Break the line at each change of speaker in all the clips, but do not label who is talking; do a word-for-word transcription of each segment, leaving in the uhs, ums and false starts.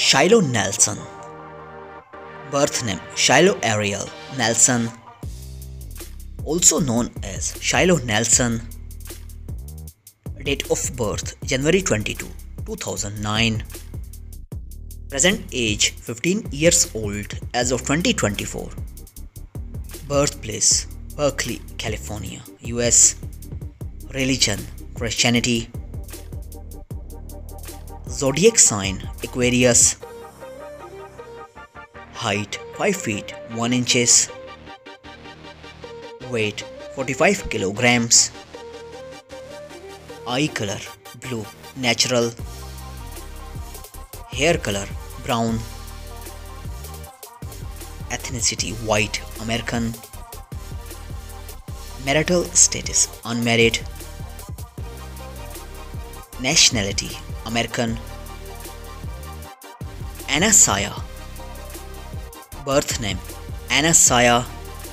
Shiloh Nelson. Birth name Shiloh Ariel Nelson, also known as Shiloh Nelson. Date of birth January twenty-second, two thousand nine. Present age fifteen years old as of twenty twenty-four. Birthplace Berkeley, California, U S. Religion Christianity. Zodiac sign Aquarius. Height five feet one inches. Weight forty-five kilograms. Eye color blue natural. Hair color brown. Ethnicity white American. Marital status unmarried. Nationality American. Anasaya. Birth name Anasaya.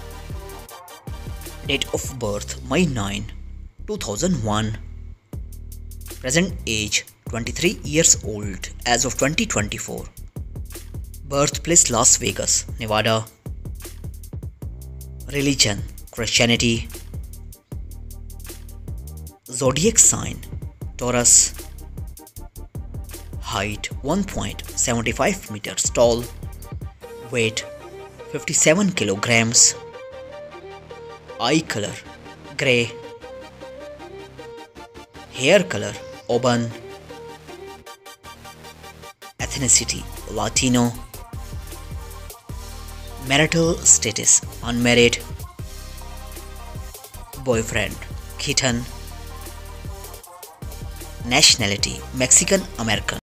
Date of birth May ninth, two thousand one. Present age twenty-three years old as of twenty twenty-four. Birthplace Las Vegas, Nevada. Religion Christianity. Zodiac sign Taurus. Height one point seven five meters tall. Weight fifty-seven kilograms. Eye color grey. Hair color auburn. Ethnicity Latino. Marital status unmarried. Boyfriend kitten. Nationality Mexican American.